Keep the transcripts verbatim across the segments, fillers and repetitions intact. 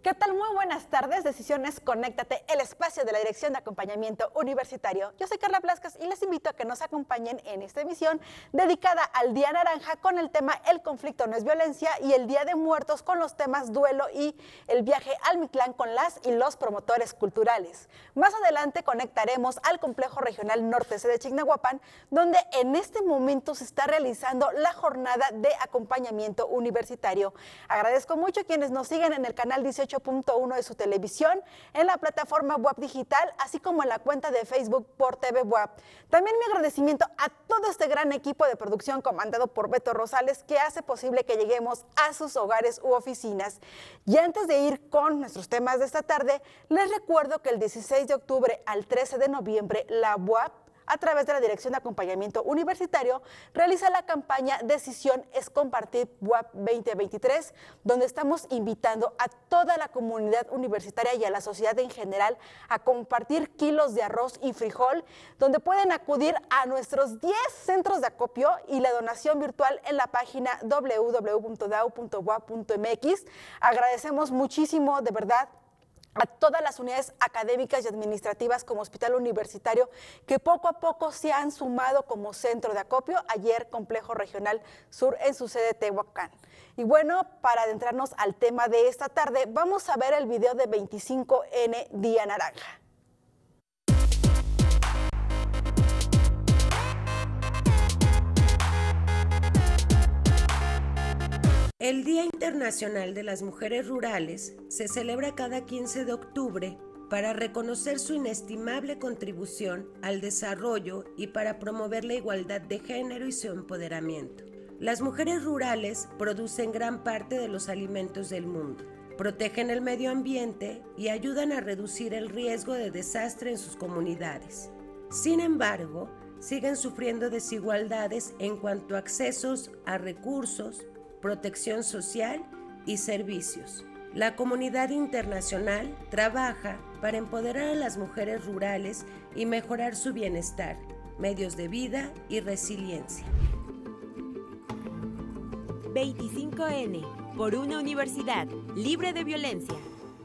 ¿Qué tal? Muy buenas tardes. Decisiones Conéctate, el espacio de la Dirección de Acompañamiento Universitario. Yo soy Carla Blascas y les invito a que nos acompañen en esta emisión dedicada al Día Naranja con el tema El conflicto no es violencia y el Día de Muertos con los temas duelo y el viaje al Mictlán con las y los promotores culturales. Más adelante conectaremos al Complejo Regional Norte C de Chignahuapan, donde en este momento se está realizando la jornada de acompañamiento universitario. Agradezco mucho a quienes nos siguen en el canal dieciocho punto uno de su televisión, en la plataforma W A P Digital, así como en la cuenta de Facebook por T V W A P. También mi agradecimiento a todo este gran equipo de producción comandado por Beto Rosales, que hace posible que lleguemos a sus hogares u oficinas. Y antes de ir con nuestros temas de esta tarde, les recuerdo que el dieciséis de octubre al trece de noviembre, la W A P, a través de la Dirección de Acompañamiento Universitario, realiza la campaña Decisión es Compartir W A P veinte veintitrés, donde estamos invitando a toda la comunidad universitaria y a la sociedad en general a compartir kilos de arroz y frijol, donde pueden acudir a nuestros diez centros de acopio y la donación virtual en la página w w w punto dao punto w a p punto m x. Agradecemos muchísimo, de verdad, a todas las unidades académicas y administrativas como Hospital Universitario que poco a poco se han sumado como centro de acopio. Ayer Complejo Regional Sur en su sede Tehuacán. Y bueno, para adentrarnos al tema de esta tarde, vamos a ver el video de veinticinco N Día Naranja. El Día Internacional de las Mujeres Rurales se celebra cada quince de octubre para reconocer su inestimable contribución al desarrollo y para promover la igualdad de género y su empoderamiento. Las mujeres rurales producen gran parte de los alimentos del mundo, protegen el medio ambiente y ayudan a reducir el riesgo de desastre en sus comunidades. Sin embargo, siguen sufriendo desigualdades en cuanto a accesos a recursos, protección social y servicios. La comunidad internacional trabaja para empoderar a las mujeres rurales y mejorar su bienestar, medios de vida y resiliencia. veinticinco N, por una universidad libre de violencia.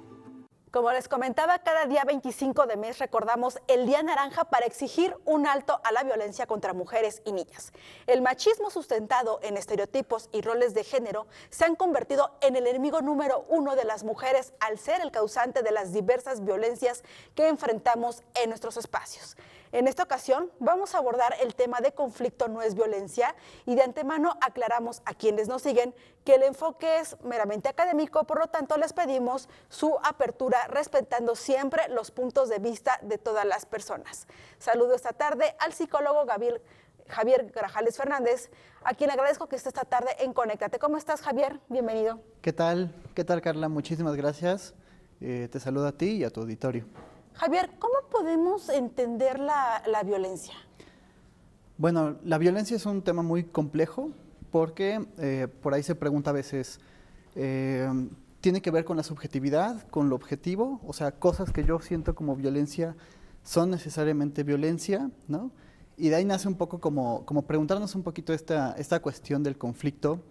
Como les comentaba, cada día veinticinco de mes recordamos el Día Naranja para exigir un alto a la violencia contra mujeres y niñas. El machismo sustentado en estereotipos y roles de género se han convertido en el enemigo número uno de las mujeres al ser el causante de las diversas violencias que enfrentamos en nuestros espacios. En esta ocasión vamos a abordar el tema de conflicto no es violencia y de antemano aclaramos a quienes nos siguen que el enfoque es meramente académico, por lo tanto les pedimos su apertura respetando siempre los puntos de vista de todas las personas. Saludo esta tarde al psicólogo Gabriel, Javier Grajales Fernández, a quien agradezco que esté esta tarde en Conéctate. ¿Cómo estás, Javier? Bienvenido. ¿Qué tal? ¿Qué tal, Carla? Muchísimas gracias. Eh, te saludo a ti y a tu auditorio. Javier, ¿cómo podemos entender la, la violencia? Bueno, la violencia es un tema muy complejo porque eh, por ahí se pregunta a veces, eh, ¿tiene que ver con la subjetividad, con lo objetivo? O sea, cosas que yo siento como violencia son necesariamente violencia, ¿no? Y de ahí nace un poco como, como preguntarnos un poquito esta, esta cuestión del conflicto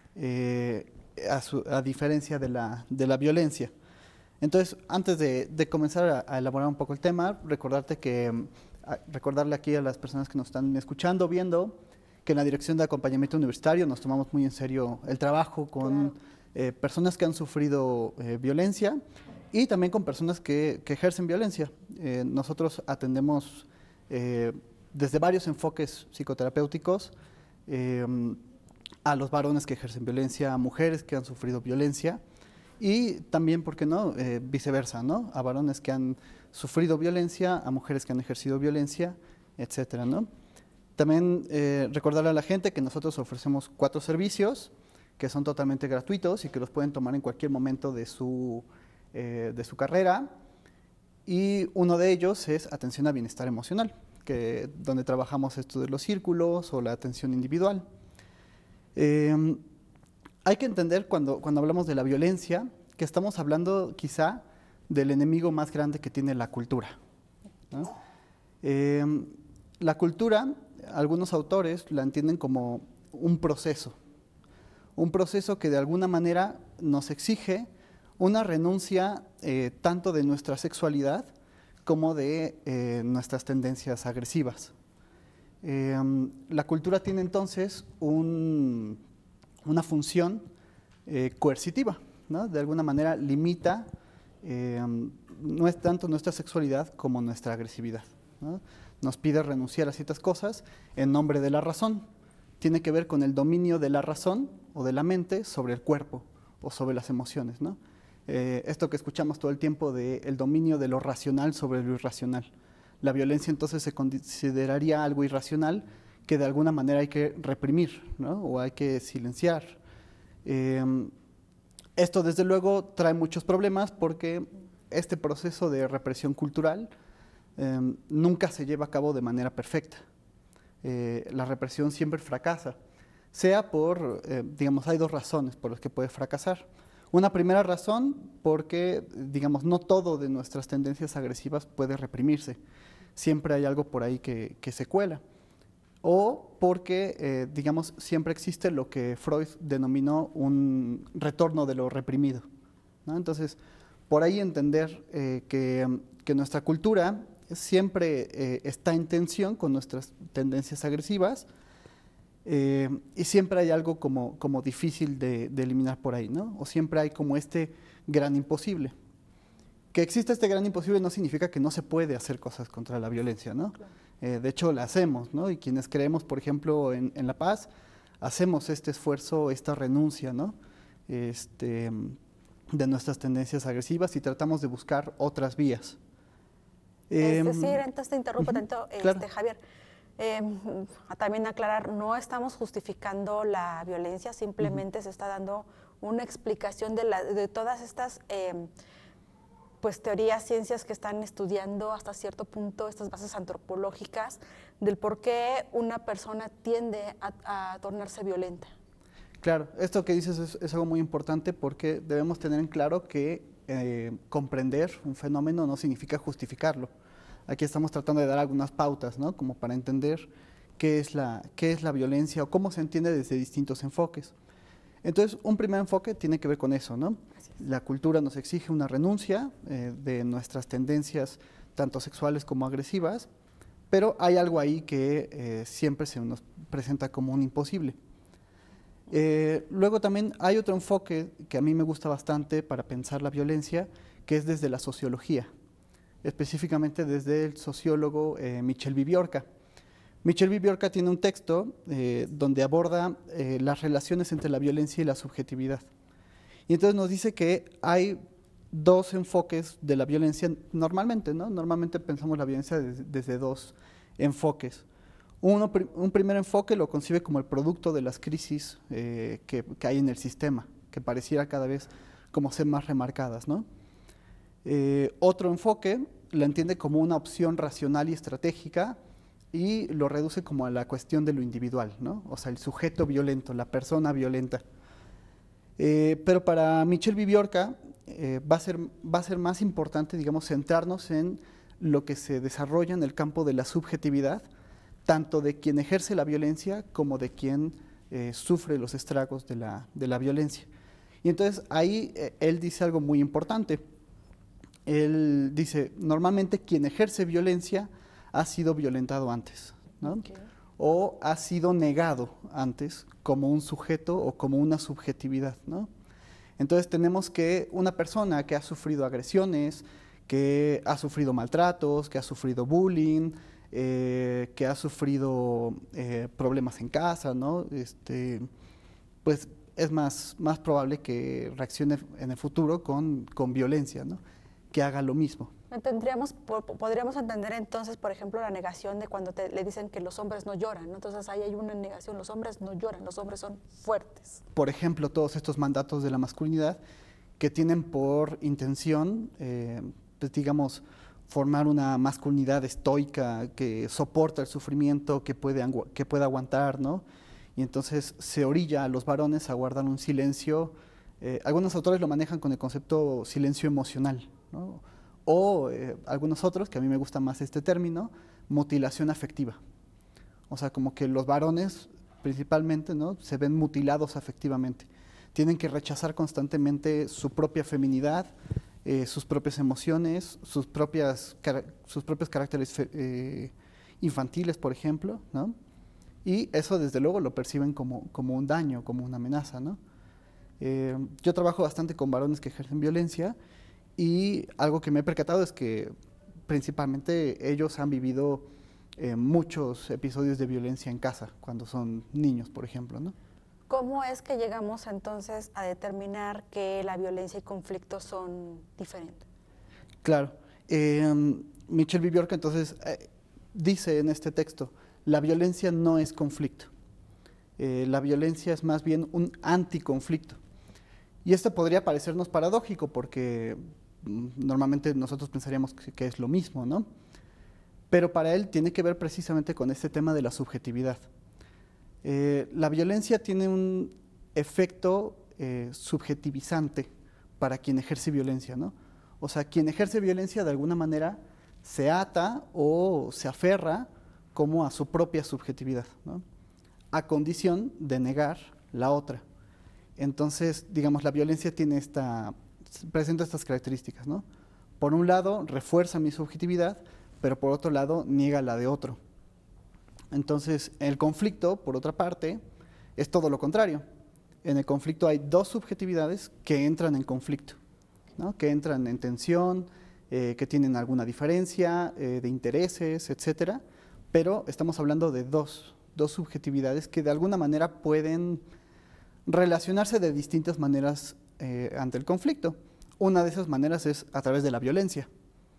eh, a, su, a diferencia de la, de la violencia. Entonces, antes de, de comenzar a, a elaborar un poco el tema, recordarte que, a, recordarle aquí a las personas que nos están escuchando, viendo, que en la Dirección de Acompañamiento Universitario nos tomamos muy en serio el trabajo con claro. eh, personas que han sufrido eh, violencia y también con personas que, que ejercen violencia. Eh, nosotros atendemos eh, desde varios enfoques psicoterapéuticos eh, a los varones que ejercen violencia, a mujeres que han sufrido violencia, y también, ¿por qué no?, eh, viceversa, ¿no?, a varones que han sufrido violencia, a mujeres que han ejercido violencia, etcétera, ¿no? También eh, recordarle a la gente que nosotros ofrecemos cuatro servicios que son totalmente gratuitos y que los pueden tomar en cualquier momento de su, eh, de su carrera, y uno de ellos es atención a bienestar emocional, que, donde trabajamos esto de los círculos o la atención individual. Eh, Hay que entender cuando, cuando hablamos de la violencia que estamos hablando quizá del enemigo más grande que tiene la cultura, ¿no? Eh, la cultura, algunos autores la entienden como un proceso, un proceso que de alguna manera nos exige una renuncia eh, tanto de nuestra sexualidad como de eh, nuestras tendencias agresivas. Eh, la cultura tiene entonces un, una función eh, coercitiva, ¿no? De alguna manera limita eh, no es tanto nuestra sexualidad como nuestra agresividad, ¿no? Nos pide renunciar a ciertas cosas en nombre de la razón. Tiene que ver con el dominio de la razón o de la mente sobre el cuerpo o sobre las emociones, ¿no? Eh, esto que escuchamos todo el tiempo de el dominio de lo racional sobre lo irracional. La violencia entonces se consideraría algo irracional que de alguna manera hay que reprimir, ¿no? O hay que silenciar. Eh, esto desde luego trae muchos problemas porque este proceso de represión cultural eh, nunca se lleva a cabo de manera perfecta. Eh, la represión siempre fracasa, sea por, eh, digamos, hay dos razones por las que puede fracasar. Una primera razón porque, digamos, no todo de nuestras tendencias agresivas puede reprimirse. Siempre hay algo por ahí que, que se cuela. O porque, eh, digamos, siempre existe lo que Freud denominó un retorno de lo reprimido, ¿no? Entonces, por ahí entender eh, que, que nuestra cultura siempre eh, está en tensión con nuestras tendencias agresivas, Eh, y siempre hay algo como, como difícil de, de eliminar por ahí, ¿no? O siempre hay como este gran imposible. Que exista este gran imposible no significa que no se puede hacer cosas contra la violencia, ¿no? Claro. Eh, de hecho, la hacemos, ¿no? Y quienes creemos, por ejemplo, en, en la paz, hacemos este esfuerzo, esta renuncia, ¿no? Este, de nuestras tendencias agresivas y tratamos de buscar otras vías. Es decir, entonces te interrumpo uh-huh, tanto, este, claro. Javier. Eh, también aclarar, no estamos justificando la violencia, simplemente uh-huh. se está dando una explicación de, la, de todas estas eh, pues, teorías, ciencias que están estudiando hasta cierto punto estas bases antropológicas del por qué una persona tiende a, a tornarse violenta. Claro, esto que dices es, es algo muy importante porque debemos tener en claro que eh, comprender un fenómeno no significa justificarlo. Aquí estamos tratando de dar algunas pautas, ¿no? Como para entender qué es, la, qué es la violencia o cómo se entiende desde distintos enfoques. Entonces, un primer enfoque tiene que ver con eso, ¿no? La cultura nos exige una renuncia eh, de nuestras tendencias, tanto sexuales como agresivas, pero hay algo ahí que eh, siempre se nos presenta como un imposible. Eh, luego también hay otro enfoque que a mí me gusta bastante para pensar la violencia, que es desde la sociología, específicamente desde el sociólogo eh, Michel Viviorca. Michel Viviorca tiene un texto eh, donde aborda eh, las relaciones entre la violencia y la subjetividad. Y entonces nos dice que hay dos enfoques de la violencia normalmente, ¿no? Normalmente pensamos la violencia desde, desde dos enfoques. Uno, un primer enfoque lo concibe como el producto de las crisis eh, que, que hay en el sistema, que pareciera cada vez como ser más remarcadas, ¿no? Eh, otro enfoque la entiende como una opción racional y estratégica y lo reduce como a la cuestión de lo individual, ¿no? O sea, el sujeto violento, la persona violenta. Eh, pero para Michel Viviorca eh, va a ser, va a ser más importante, digamos, centrarnos en lo que se desarrolla en el campo de la subjetividad, tanto de quien ejerce la violencia como de quien eh, sufre los estragos de la, de la violencia. Y entonces ahí eh, él dice algo muy importante. Él dice, normalmente quien ejerce violencia ha sido violentado antes, ¿no? Okay. O ha sido negado antes como un sujeto o como una subjetividad, ¿no? Entonces tenemos que una persona que ha sufrido agresiones, que ha sufrido maltratos, que ha sufrido bullying, eh, que ha sufrido eh, problemas en casa, ¿no? Este, pues es más, más probable que reaccione en el futuro con, con violencia, ¿no? Que haga lo mismo. Tendríamos, podríamos entender entonces, por ejemplo, la negación de cuando te, le dicen que los hombres no lloran, ¿no? Entonces ahí hay una negación, los hombres no lloran, los hombres son fuertes. Por ejemplo, todos estos mandatos de la masculinidad que tienen por intención, eh, pues digamos, formar una masculinidad estoica que soporta el sufrimiento, que puede, que puede aguantar, ¿no? Y entonces se orilla a los varones a guardar un silencio. Eh, algunos autores lo manejan con el concepto silencio emocional, ¿no? O eh, algunos otros, que a mí me gusta más este término, mutilación afectiva. O sea, como que los varones principalmente, ¿no? Se ven mutilados afectivamente. tienen que rechazar constantemente su propia feminidad, eh, sus propias emociones, sus, propias, sus propios caracteres eh, infantiles, por ejemplo, ¿no? Y eso desde luego lo perciben como, como un daño, como una amenaza, ¿no? Eh, yo trabajo bastante con varones que ejercen violencia y algo que me he percatado es que principalmente ellos han vivido eh, muchos episodios de violencia en casa, cuando son niños, por ejemplo, ¿no? ¿Cómo es que llegamos entonces a determinar que la violencia y conflicto son diferentes? Claro. Eh, Michelle Viviorca entonces eh, dice en este texto, la violencia no es conflicto. Eh, la violencia es más bien un anticonflicto. Y esto podría parecernos paradójico porque mm, normalmente nosotros pensaríamos que, que es lo mismo, ¿no? Pero para él tiene que ver precisamente con este tema de la subjetividad. Eh, la violencia tiene un efecto eh, subjetivizante para quien ejerce violencia, ¿no? O sea, quien ejerce violencia de alguna manera se ata o se aferra como a su propia subjetividad, ¿no? A condición de negar la otra. Entonces, digamos, la violencia tiene esta, presenta estas características, ¿no? Por un lado, refuerza mi subjetividad, pero por otro lado, niega la de otro. Entonces, el conflicto, por otra parte, es todo lo contrario. En el conflicto hay dos subjetividades que entran en conflicto, ¿no? Que entran en tensión, eh, que tienen alguna diferencia eh, de intereses, etcétera, pero estamos hablando de dos, dos subjetividades que de alguna manera pueden relacionarse de distintas maneras eh, ante el conflicto. Una de esas maneras es a través de la violencia,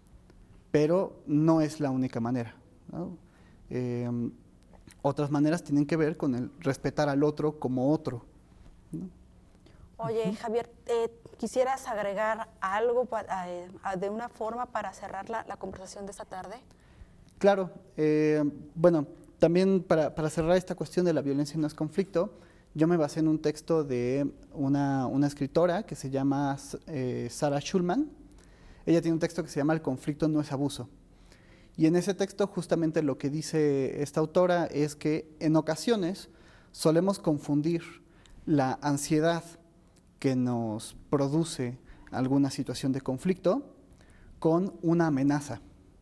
pero no es la única manera, ¿no? Eh, otras maneras tienen que ver con el respetar al otro como otro, ¿no? Oye, Javier, eh, ¿quisieras agregar algo pa, eh, de una forma para cerrar la, la conversación de esta tarde? Claro, eh, bueno, también para, para cerrar esta cuestión de la violencia no es conflicto, yo me basé en un texto de una, una escritora que se llama eh, Sarah Schulman. Ella tiene un texto que se llama El conflicto no es abuso. Y en ese texto justamente lo que dice esta autora es que en ocasiones solemos confundir la ansiedad que nos produce alguna situación de conflicto con una amenaza.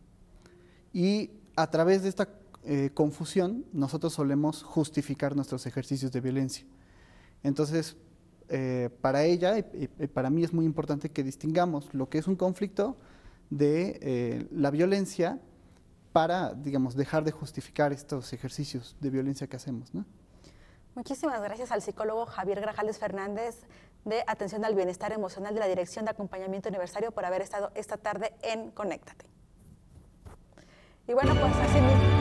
Y a través de esta eh, confusión nosotros solemos justificar nuestros ejercicios de violencia. Entonces, eh, para ella y, y para mí es muy importante que distingamos lo que es un conflicto de eh, la violencia para, digamos, dejar de justificar estos ejercicios de violencia que hacemos, ¿no? Muchísimas gracias al psicólogo Javier Grajales Fernández de Atención al Bienestar Emocional de la Dirección de Acompañamiento Universitario por haber estado esta tarde en Conéctate. Y bueno, pues así mismo.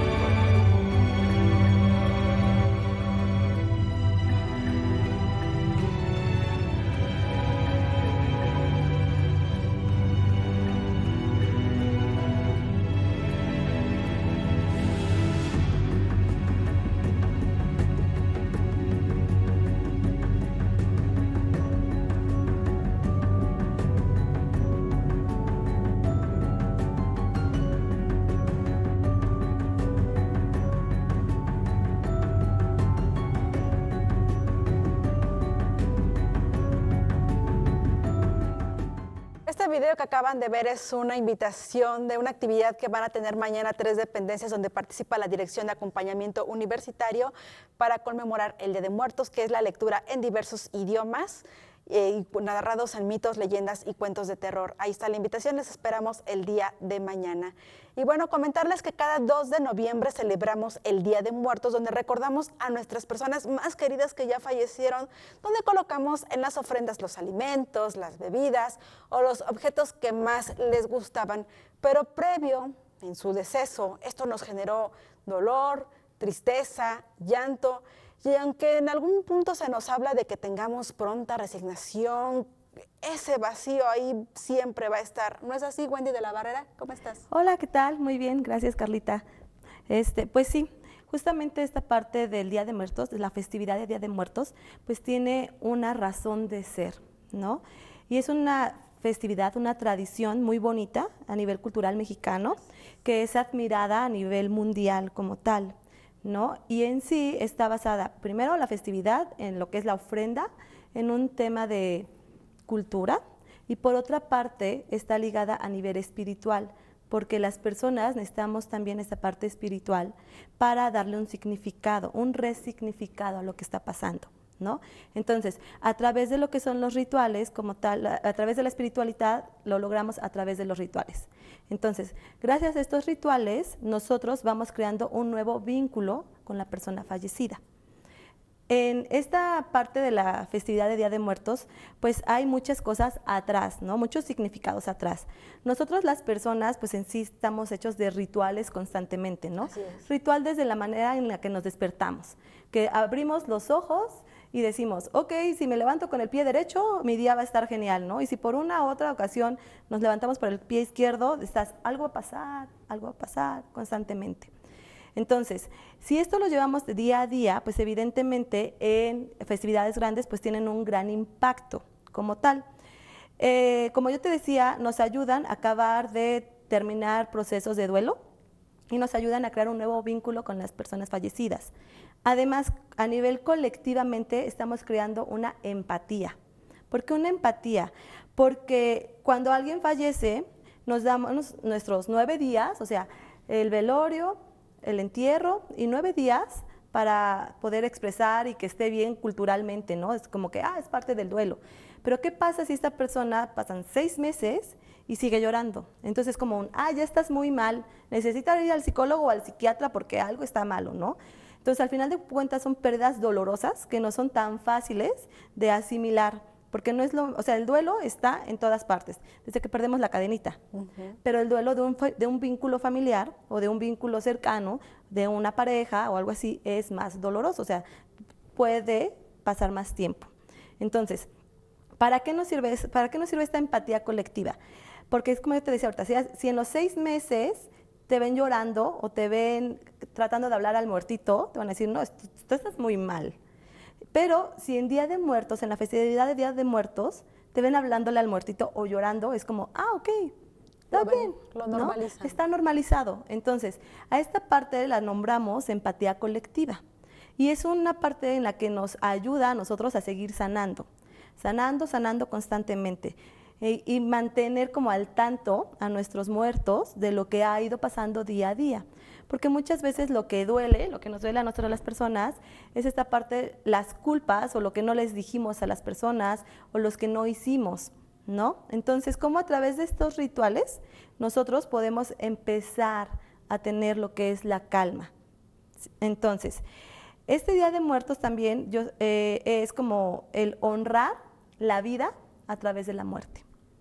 Este video que acaban de ver es una invitación de una actividad que van a tener mañana tres dependencias donde participa la Dirección de Acompañamiento Universitario para conmemorar el Día de Muertos, que es la lectura en diversos idiomas, eh, narrados en mitos, leyendas y cuentos de terror. Ahí está la invitación, les esperamos el día de mañana. Y bueno, comentarles que cada dos de noviembre celebramos el Día de Muertos, donde recordamos a nuestras personas más queridas que ya fallecieron, donde colocamos en las ofrendas los alimentos, las bebidas o los objetos que más les gustaban. Pero previo, en su deceso, esto nos generó dolor, tristeza, llanto, y aunque en algún punto se nos habla de que tengamos pronta resignación, ese vacío ahí siempre va a estar. ¿No es así, Wendy de la Barrera? ¿Cómo estás? Hola, ¿qué tal? Muy bien, gracias, Carlita. Este, pues sí, justamente esta parte del Día de Muertos, de la festividad de Día de Muertos, pues tiene una razón de ser, ¿no? Y es una festividad, una tradición muy bonita a nivel cultural mexicano, que es admirada a nivel mundial como tal, ¿no? Y en sí está basada, primero, la festividad en lo que es la ofrenda, en un tema de cultura y por otra parte está ligada a nivel espiritual, porque las personas necesitamos también esta parte espiritual para darle un significado, un resignificado a lo que está pasando, ¿no? Entonces, a través de lo que son los rituales, como tal, a, a través de la espiritualidad, lo logramos a través de los rituales. Entonces, gracias a estos rituales, nosotros vamos creando un nuevo vínculo con la persona fallecida. En esta parte de la festividad de Día de Muertos, pues hay muchas cosas atrás, ¿no? Muchos significados atrás. Nosotros las personas, pues en sí estamos hechos de rituales constantemente, ¿no? Así es. Ritual desde la manera en la que nos despertamos, que abrimos los ojos y decimos, ok, si me levanto con el pie derecho, mi día va a estar genial, ¿no? Y si por una u otra ocasión nos levantamos por el pie izquierdo, estás, algo va a pasar, algo va a pasar constantemente. Entonces, si esto lo llevamos de día a día, pues evidentemente en festividades grandes pues tienen un gran impacto como tal. Eh, como yo te decía, nos ayudan a acabar de terminar procesos de duelo y nos ayudan a crear un nuevo vínculo con las personas fallecidas. Además, a nivel colectivamente estamos creando una empatía. ¿Por qué una empatía? Porque cuando alguien fallece, nos damos nuestros nueve días, o sea, el velorio, el entierro y nueve días para poder expresar y que esté bien culturalmente, ¿no? Es como que, ah, es parte del duelo. Pero ¿qué pasa si esta persona pasan seis meses y sigue llorando? Entonces como un, ah, ya estás muy mal, necesitas ir al psicólogo o al psiquiatra porque algo está malo, ¿no? Entonces al final de cuentas son pérdidas dolorosas que no son tan fáciles de asimilar. Porque no es lo, o sea, el duelo está en todas partes, desde que perdemos la cadenita. Uh-huh. Pero el duelo de un, de un vínculo familiar o de un vínculo cercano, de una pareja o algo así, es más doloroso, o sea, puede pasar más tiempo. Entonces, ¿para qué nos sirve, para qué nos sirve esta empatía colectiva? Porque es como yo te decía ahorita, si, si en los seis meses te ven llorando o te ven tratando de hablar al muertito, te van a decir, no, tú, tú estás muy mal. Pero si en Día de Muertos, en la festividad de Día de Muertos, te ven hablándole al muertito o llorando, es como, ah, ok, está lo bien. Lo normalizan. ¿No? Está normalizado. Entonces, a esta parte la nombramos empatía colectiva. Y es una parte en la que nos ayuda a nosotros a seguir sanando, sanando, sanando constantemente. E, y mantener como al tanto a nuestros muertos de lo que ha ido pasando día a día. Porque muchas veces lo que duele, lo que nos duele a nosotros las personas, es esta parte, las culpas o lo que no les dijimos a las personas o los que no hicimos, ¿no? Entonces, ¿cómo a través de estos rituales nosotros podemos empezar a tener lo que es la calma? Entonces, este Día de Muertos también yo, eh, es como el honrar la vida a través de la muerte.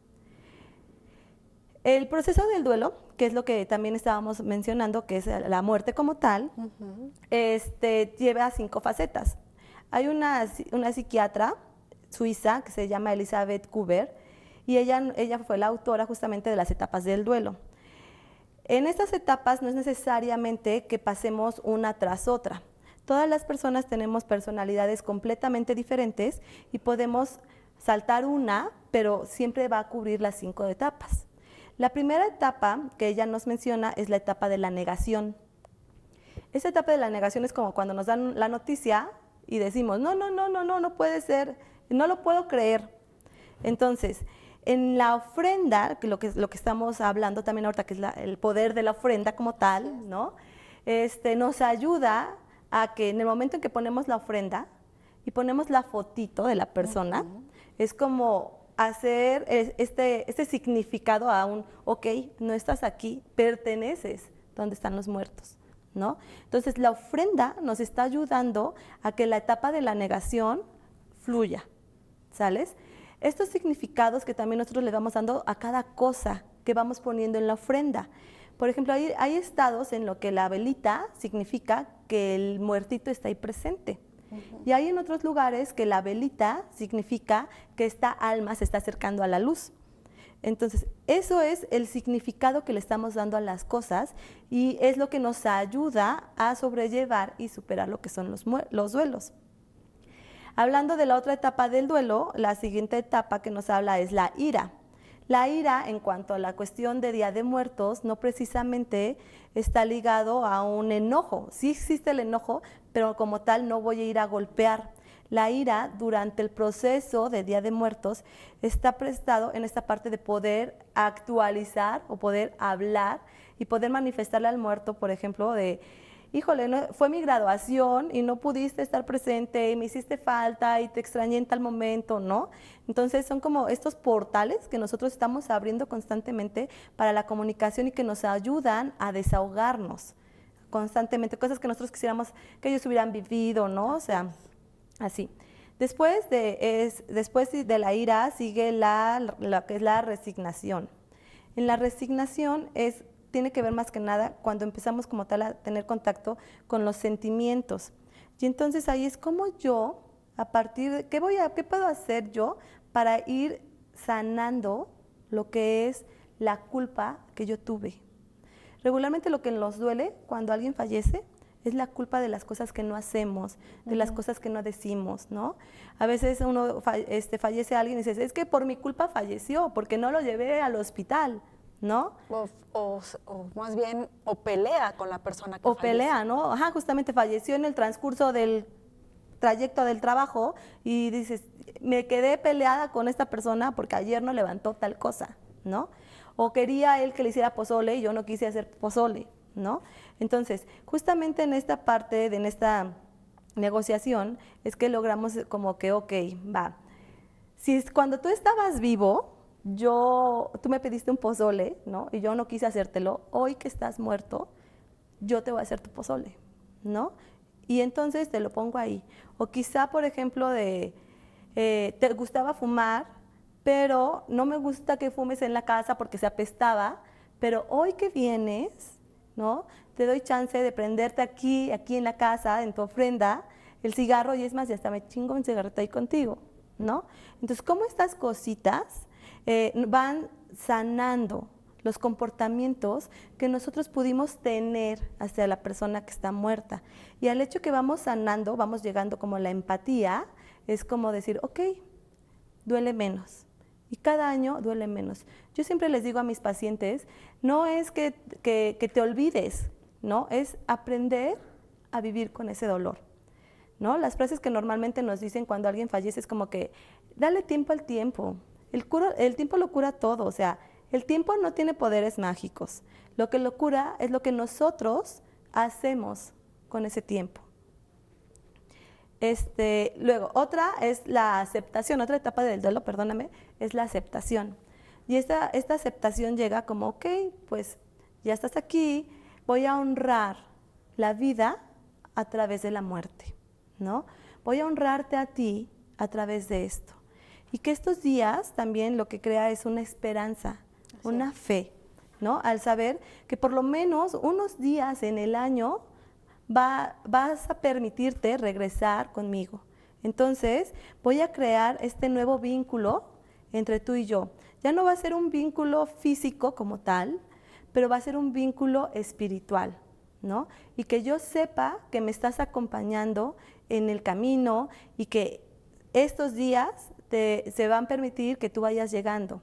El proceso del duelo, que es lo que también estábamos mencionando, que es la muerte como tal, uh-huh. este, lleva cinco facetas. Hay una, una psiquiatra suiza que se llama Elisabeth Kuber y ella, ella fue la autora justamente de las etapas del duelo. En estas etapas no es necesariamente que pasemos una tras otra. Todas las personas tenemos personalidades completamente diferentes y podemos saltar una, pero siempre va a cubrir las cinco etapas. La primera etapa que ella nos menciona es la etapa de la negación. Esa etapa de la negación es como cuando nos dan la noticia y decimos, no, no, no, no, no, no puede ser, no lo puedo creer. Entonces, en la ofrenda, que lo que, lo que estamos hablando también ahorita, que es la, el poder de la ofrenda como tal, ¿no? Este, nos ayuda a que en el momento en que ponemos la ofrenda y ponemos la fotito de la persona, uh-huh. es como hacer este, este significado a un, ok, no estás aquí, perteneces donde están los muertos, ¿no? Entonces la ofrenda nos está ayudando a que la etapa de la negación fluya, ¿sales? Estos significados que también nosotros le vamos dando a cada cosa que vamos poniendo en la ofrenda. Por ejemplo, hay, hay estados en lo que la velita significa que el muertito está ahí presente. Y hay en otros lugares que la velita significa que esta alma se está acercando a la luz. Entonces, eso es el significado que le estamos dando a las cosas y es lo que nos ayuda a sobrellevar y superar lo que son los, los duelos. Hablando de la otra etapa del duelo, la siguiente etapa que nos habla es la ira. La ira, en cuanto a la cuestión de Día de Muertos, no precisamente está ligado a un enojo. Sí existe el enojo, pero como tal no voy a ir a golpear. La ira durante el proceso de Día de Muertos está prestado en esta parte de poder actualizar o poder hablar y poder manifestarle al muerto, por ejemplo, de, híjole, no, fue mi graduación y no pudiste estar presente y me hiciste falta y te extrañé en tal momento, ¿no? Entonces son como estos portales que nosotros estamos abriendo constantemente para la comunicación y que nos ayudan a desahogarnos constantemente, cosas que nosotros quisiéramos que ellos hubieran vivido, ¿no? O sea, así. Después de, es, después de la ira sigue la, la que es la resignación. En la resignación es, tiene que ver más que nada cuando empezamos como tal a tener contacto con los sentimientos. Y entonces ahí es como yo, a partir de, ¿qué, voy a, qué puedo hacer yo para ir sanando lo que es la culpa que yo tuve? Regularmente lo que nos duele cuando alguien fallece es la culpa de las cosas que no hacemos, de uh-huh. las cosas que no decimos, ¿no? A veces uno este, fallece a alguien y dice, es que por mi culpa falleció, porque no lo llevé al hospital, ¿no? O, o, o más bien, o pelea con la persona que O fallece. pelea, ¿no? Ajá, justamente falleció en el transcurso del trayecto del trabajo y dices, me quedé peleada con esta persona porque ayer no levantó tal cosa, ¿no? O quería él que le hiciera pozole y yo no quise hacer pozole, ¿no? Entonces, justamente en esta parte, de, en esta negociación, es que logramos como que, ok, va, si cuando tú estabas vivo, yo, tú me pediste un pozole, ¿no? Y yo no quise hacértelo, hoy que estás muerto, yo te voy a hacer tu pozole, ¿no? Y entonces te lo pongo ahí. O quizá, por ejemplo, de, eh, te gustaba fumar, pero no me gusta que fumes en la casa porque se apestaba, pero hoy que vienes, ¿no? Te doy chance de prenderte aquí, aquí en la casa, en tu ofrenda, el cigarro, y es más, ya hasta me chingo un cigarrito ahí contigo, ¿no? Entonces, ¿cómo estas cositas eh, van sanando los comportamientos que nosotros pudimos tener hacia la persona que está muerta? Y al hecho que vamos sanando, vamos llegando como a la empatía, es como decir, ok, duele menos. Y cada año duele menos. Yo siempre les digo a mis pacientes, no es que, que, que te olvides, ¿no? Es aprender a vivir con ese dolor, ¿no? Las frases que normalmente nos dicen cuando alguien fallece es como que, dale tiempo al tiempo. El, cura, el tiempo lo cura todo, o sea, el tiempo no tiene poderes mágicos. Lo que lo cura es lo que nosotros hacemos con ese tiempo. Este, luego, otra es la aceptación, otra etapa del duelo, perdóname, es la aceptación. Y esta, esta aceptación llega como, ok, pues ya estás aquí, voy a honrar la vida a través de la muerte, ¿no? Voy a honrarte a ti a través de esto. Y que estos días también lo que crea es una esperanza, Así una es. fe, ¿no? Al saber que por lo menos unos días en el año Va, vas a permitirte regresar conmigo. Entonces, voy a crear este nuevo vínculo entre tú y yo. Ya no va a ser un vínculo físico como tal, pero va a ser un vínculo espiritual, ¿no? Y que yo sepa que me estás acompañando en el camino y que estos días te, se van a permitir que tú vayas llegando.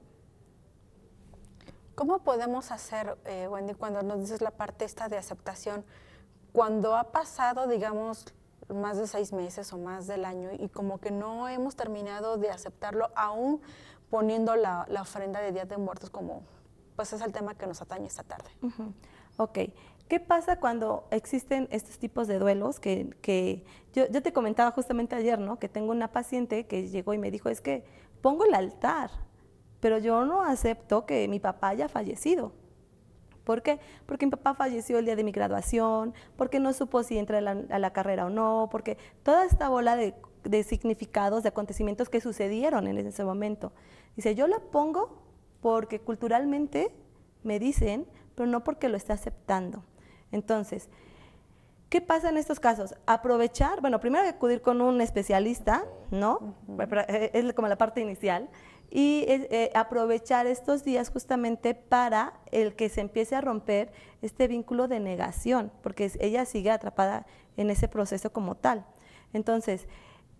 ¿Cómo podemos hacer, eh, Wendy, cuando nos dices la parte esta de aceptación? Cuando ha pasado, digamos, más de seis meses o más del año y como que no hemos terminado de aceptarlo, aún poniendo la, la ofrenda de Día de Muertos como, pues es el tema que nos atañe esta tarde. Uh-huh. Ok, ¿qué pasa cuando existen estos tipos de duelos? Que, que yo, yo te comentaba justamente ayer, ¿no? Que tengo una paciente que llegó y me dijo, es que pongo el altar, pero yo no acepto que mi papá haya fallecido. ¿Por qué? Porque mi papá falleció el día de mi graduación, porque no supo si entra a la, a la carrera o no, porque toda esta bola de, de significados, de acontecimientos que sucedieron en ese momento. Dice, yo la pongo porque culturalmente me dicen, pero no porque lo está aceptando. Entonces, ¿qué pasa en estos casos? Aprovechar, bueno, primero acudir con un especialista, ¿no? Uh-huh. Es como la parte inicial. Y eh, aprovechar estos días justamente para el que se empiece a romper este vínculo de negación, porque ella sigue atrapada en ese proceso como tal. Entonces,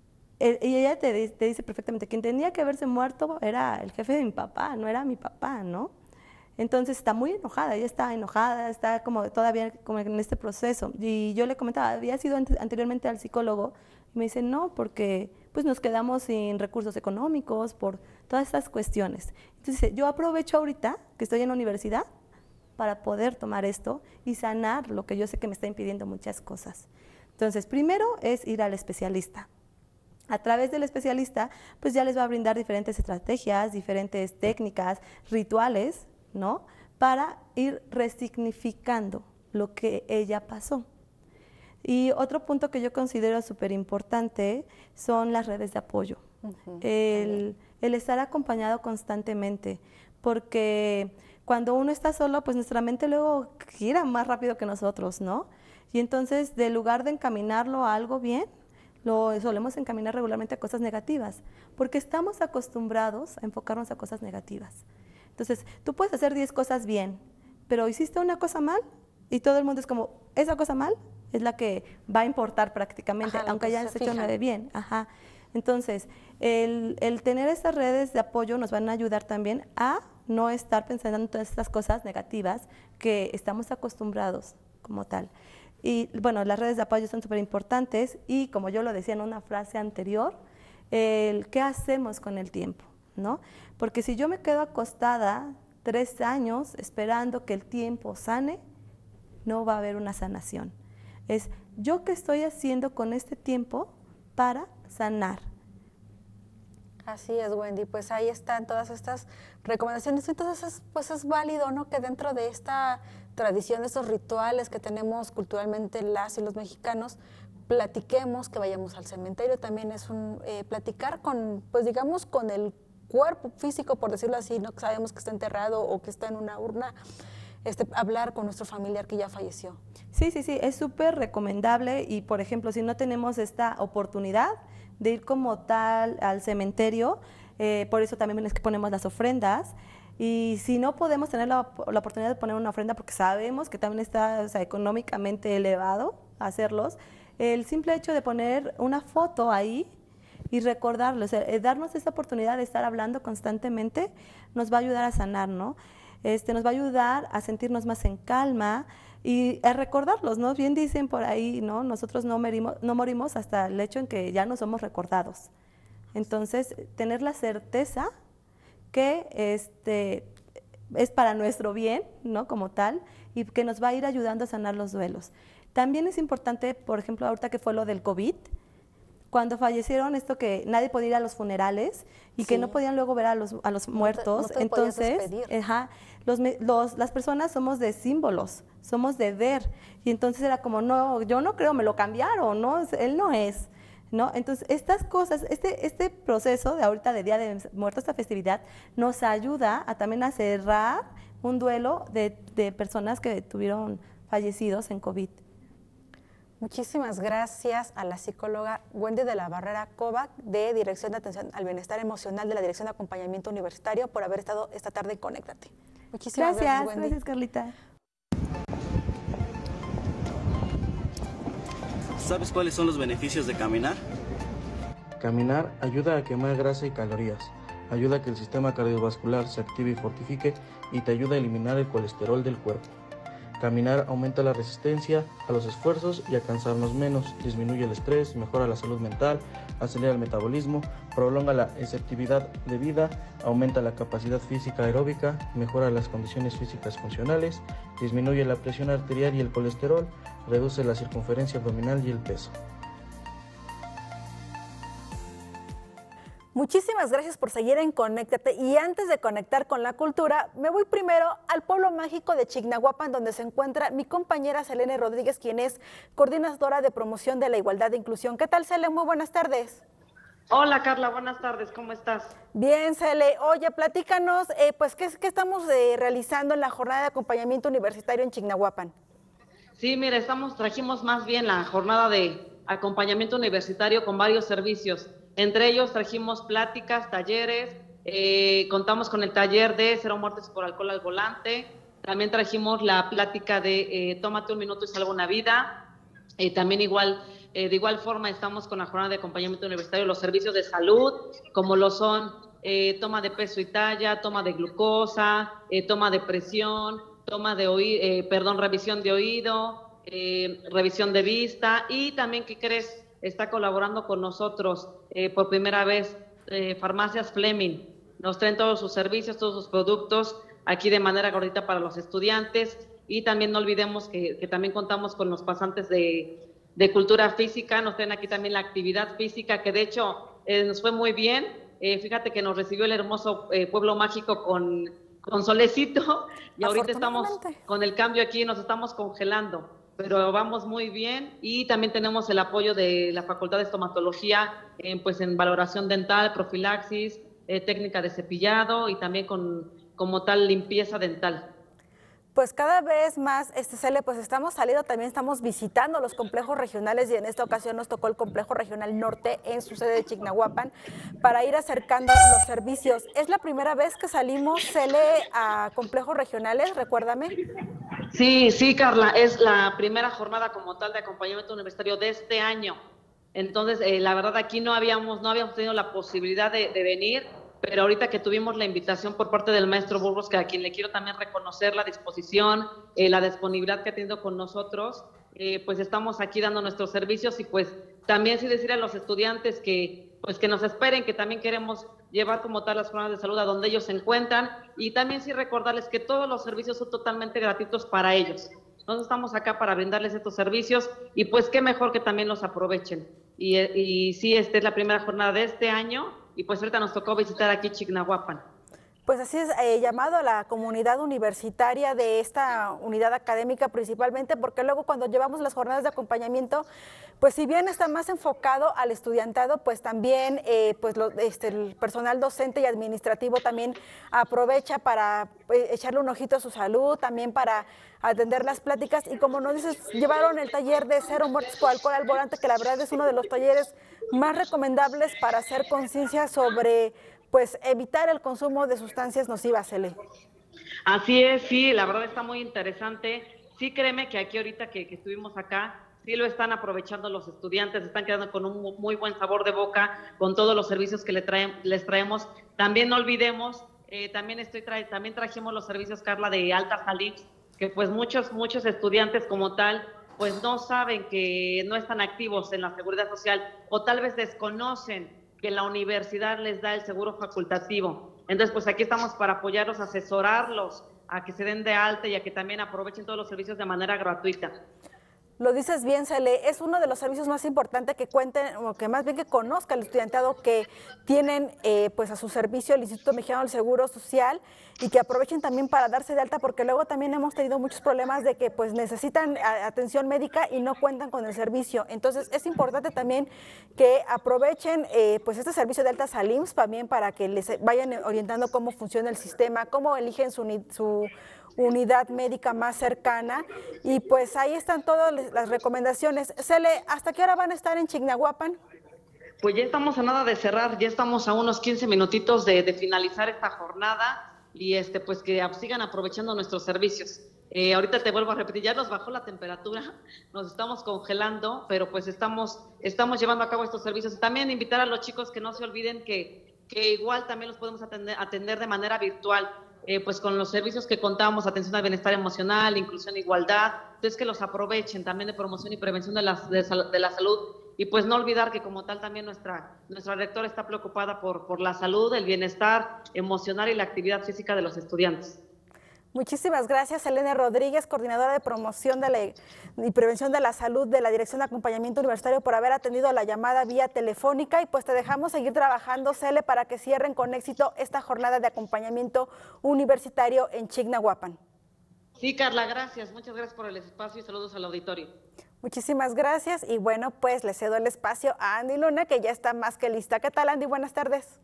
eh, y ella te, te dice perfectamente, quien tenía que haberse muerto era el jefe de mi papá, no era mi papá, ¿no? Entonces está muy enojada, ella está enojada, está como todavía como en este proceso. Y yo le comentaba, había sido anteriormente al psicólogo, y me dice, no, porque pues nos quedamos sin recursos económicos por todas estas cuestiones. Entonces yo aprovecho ahorita que estoy en la universidad para poder tomar esto y sanar lo que yo sé que me está impidiendo muchas cosas. Entonces, primero es ir al especialista. A través del especialista, pues ya les va a brindar diferentes estrategias, diferentes técnicas, rituales, ¿no? Para ir resignificando lo que ella pasó. Y otro punto que yo considero súper importante son las redes de apoyo. Uh-huh. el, el estar acompañado constantemente, porque cuando uno está solo, pues nuestra mente luego gira más rápido que nosotros, ¿no? Y entonces, de lugar de encaminarlo a algo bien, lo solemos encaminar regularmente a cosas negativas, porque estamos acostumbrados a enfocarnos a cosas negativas. Entonces, tú puedes hacer diez cosas bien, pero hiciste una cosa mal y todo el mundo es como, esa cosa mal es la que va a importar prácticamente, ajá, aunque hayas hecho una de bien. Ajá. Entonces, el, el tener estas redes de apoyo nos van a ayudar también a no estar pensando en todas estas cosas negativas que estamos acostumbrados como tal. Y bueno, las redes de apoyo son súper importantes y como yo lo decía en una frase anterior, el qué hacemos con el tiempo, ¿no? Porque si yo me quedo acostada tres años esperando que el tiempo sane, no va a haber una sanación. Es yo qué estoy haciendo con este tiempo para sanar. Así es, Wendy, pues ahí están todas estas recomendaciones. Entonces, es, pues es válido, ¿no?, que dentro de esta tradición, de estos rituales que tenemos culturalmente las y los mexicanos, platiquemos, que vayamos al cementerio. También es un eh, platicar con, pues digamos, con el cuerpo físico, por decirlo así, ¿no?, que sabemos que está enterrado o que está en una urna. Este, hablar con nuestro familiar que ya falleció. Sí, sí, sí, es súper recomendable y, por ejemplo, si no tenemos esta oportunidad de ir como tal al cementerio, eh, por eso también es que ponemos las ofrendas, y si no podemos tener la, la oportunidad de poner una ofrenda porque sabemos que también está, o sea, económicamente elevado hacerlos, el simple hecho de poner una foto ahí y recordarlo, o sea, darnos esa oportunidad de estar hablando constantemente nos va a ayudar a sanar, ¿no? Este, nos va a ayudar a sentirnos más en calma y a recordarlos, ¿no? Bien dicen por ahí, ¿no? Nosotros no morimos, no morimos hasta el hecho en que ya no somos recordados. Entonces, tener la certeza que este, es para nuestro bien, ¿no?, como tal, y que nos va a ir ayudando a sanar los duelos. También es importante, por ejemplo, ahorita que fue lo del COVID, cuando fallecieron, esto que nadie podía ir a los funerales y sí, que no podían luego ver a los, a los muertos, no te entonces ajá, los, los, las personas somos de símbolos, somos de ver, y entonces era como, no, yo no creo, me lo cambiaron, no, él no es, ¿no? Entonces, estas cosas, este, este proceso de ahorita de Día de Muertos, esta festividad, nos ayuda a también a cerrar un duelo de, de personas que tuvieron fallecidos en COVID. Muchísimas gracias a la psicóloga Wendy de la Barrera Kovac, de Dirección de Atención al Bienestar Emocional de la Dirección de Acompañamiento Universitario, por haber estado esta tarde en Conéctate. Muchísimas gracias, gracias Wendy. Gracias, Carlita. ¿Sabes cuáles son los beneficios de caminar? Caminar ayuda a quemar grasa y calorías, ayuda a que el sistema cardiovascular se active y fortifique y te ayuda a eliminar el colesterol del cuerpo. Caminar aumenta la resistencia a los esfuerzos y a cansarnos menos, disminuye el estrés, mejora la salud mental, acelera el metabolismo, prolonga la exceptividad de vida, aumenta la capacidad física aeróbica, mejora las condiciones físicas funcionales, disminuye la presión arterial y el colesterol, reduce la circunferencia abdominal y el peso. Muchísimas gracias por seguir en Conéctate, y antes de conectar con la cultura, me voy primero al pueblo mágico de Chignahuapan, donde se encuentra mi compañera Selene Rodríguez, quien es coordinadora de promoción de la igualdad e inclusión. ¿Qué tal, Selene? Muy buenas tardes. Hola, Carla, buenas tardes, ¿cómo estás? Bien, Cele. Oye, platícanos, eh, pues, ¿qué, qué estamos eh, realizando en la jornada de acompañamiento universitario en Chignahuapan? Sí, mira, estamos, trajimos más bien la jornada de acompañamiento universitario con varios servicios. Entre ellos trajimos pláticas, talleres, eh, contamos con el taller de cero muertes por alcohol al volante, también trajimos la plática de eh, tómate un minuto y salva una vida, eh, también igual Eh, de igual forma estamos con la jornada de acompañamiento universitario, los servicios de salud, como lo son eh, toma de peso y talla, toma de glucosa, eh, toma de presión, toma de oído, eh, perdón, revisión de oído, eh, revisión de vista, y también, ¿qué crees? Está colaborando con nosotros eh, por primera vez eh, Farmacias Fleming. Nos traen todos sus servicios, todos sus productos aquí de manera gratuita para los estudiantes, y también no olvidemos que, que también contamos con los pasantes de, de cultura física. Nos traen aquí también la actividad física, que de hecho eh, nos fue muy bien. Eh, fíjate que nos recibió el hermoso eh, Pueblo Mágico con, con solecito, y ahorita estamos con el cambio aquí, nos estamos congelando, pero vamos muy bien. Y también tenemos el apoyo de la Facultad de Estomatología eh, pues en valoración dental, profilaxis, eh, técnica de cepillado, y también con como tal limpieza dental. Pues cada vez más, este Cele, pues estamos saliendo, también estamos visitando los complejos regionales, y en esta ocasión nos tocó el Complejo Regional Norte en su sede de Chignahuapan para ir acercando los servicios. ¿Es la primera vez que salimos, Cele, a complejos regionales? Recuérdame. Sí, sí, Carla, es la primera jornada como tal de acompañamiento universitario de este año. Entonces, eh, la verdad, aquí no habíamos, no habíamos tenido la posibilidad de, de venir, pero ahorita que tuvimos la invitación por parte del maestro Burgos, que a quien le quiero también reconocer la disposición, eh, la disponibilidad que ha tenido con nosotros, eh, pues estamos aquí dando nuestros servicios, y pues también sí decir a los estudiantes que pues que nos esperen, que también queremos llevar como tal las jornadas de salud a donde ellos se encuentran, y también sí recordarles que todos los servicios son totalmente gratuitos para ellos. Nosotros estamos acá para brindarles estos servicios, y pues qué mejor que también los aprovechen. Y, y sí, esta es la primera jornada de este año, y pues ahorita nos tocó visitar aquí Chignahuapan. Pues así es, eh, llamado a la comunidad universitaria de esta unidad académica principalmente, porque luego cuando llevamos las jornadas de acompañamiento, pues si bien está más enfocado al estudiantado, pues también eh, pues lo, este, el personal docente y administrativo también aprovecha para eh, echarle un ojito a su salud, también para atender las pláticas. Y como nos dices, llevaron el taller de cero muertes por alcohol al volante, que la verdad es uno de los talleres más recomendables para hacer conciencia sobre pues evitar el consumo de sustancias nocivas, Cele. Así es, sí, la verdad está muy interesante. Sí, créeme que aquí ahorita que, que estuvimos acá, sí lo están aprovechando los estudiantes, están quedando con un muy buen sabor de boca con todos los servicios que le traen, les traemos. También no olvidemos, eh, también, estoy tra también trajimos los servicios, Carla, de Alta Salud, que pues muchos, muchos estudiantes como tal, pues no saben que no están activos en la seguridad social, o tal vez desconocen que la universidad les da el seguro facultativo. Entonces, pues aquí estamos para apoyarlos, asesorarlos a que se den de alta y a que también aprovechen todos los servicios de manera gratuita. Lo dices bien, Cele, es uno de los servicios más importantes que cuenten, o que más bien que conozca el estudiantado, que tienen eh, pues a su servicio el Instituto Mexicano del Seguro Social, y que aprovechen también para darse de alta, porque luego también hemos tenido muchos problemas de que pues necesitan atención médica y no cuentan con el servicio. Entonces es importante también que aprovechen eh, pues este servicio de altas al I M S S también, para que les vayan orientando cómo funciona el sistema, cómo eligen su, su unidad médica más cercana, y pues ahí están todas las recomendaciones. Cele, ¿hasta qué hora van a estar en Chignahuapan? Pues ya estamos a nada de cerrar, ya estamos a unos quince minutitos de, de finalizar esta jornada, y este pues que sigan aprovechando nuestros servicios. Eh, ahorita te vuelvo a repetir, ya nos bajó la temperatura, nos estamos congelando, pero pues estamos, estamos llevando a cabo estos servicios. También invitar a los chicos que no se olviden que, que igual también los podemos atender, atender de manera virtual. Eh, pues con los servicios que contamos, atención al bienestar emocional, inclusión e igualdad, entonces que los aprovechen también de promoción y prevención de la, de, de la salud, y pues no olvidar que como tal también nuestra, nuestra rectora está preocupada por, por la salud, el bienestar emocional y la actividad física de los estudiantes. Muchísimas gracias, Elena Rodríguez, coordinadora de promoción de la, y prevención de la salud de la Dirección de Acompañamiento Universitario, por haber atendido la llamada vía telefónica, y pues te dejamos seguir trabajando, Cele, para que cierren con éxito esta jornada de acompañamiento universitario en Chignahuapan. Sí, Carla, gracias. Muchas gracias por el espacio y saludos al auditorio. Muchísimas gracias, y bueno, pues le cedo el espacio a Andy Luna, que ya está más que lista. ¿Qué tal, Andy? Buenas tardes.